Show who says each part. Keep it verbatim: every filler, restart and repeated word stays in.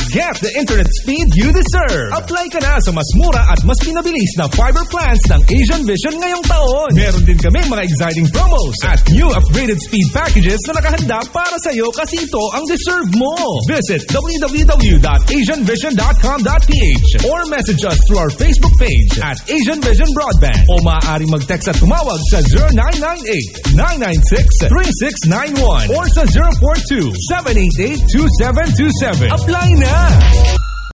Speaker 1: Get the internet speed you deserve. Apply ka na sa mas mura at mas pinabilis na fiber plans ng Asianvision ngayong taon. Meron din kami mga exciting promos at new upgraded speed packages na nakahanda para sa iyo kasi ito ang deserve mo. Visit w w w dot asian vision dot com dot p h or message us through our Facebook page at Asianvision Broadband o maaari mag-text at tumawag sa zero nine nine eight, nine nine six, three six nine one or sa zero four two, seven eight eight, two seven two seven. Apply na!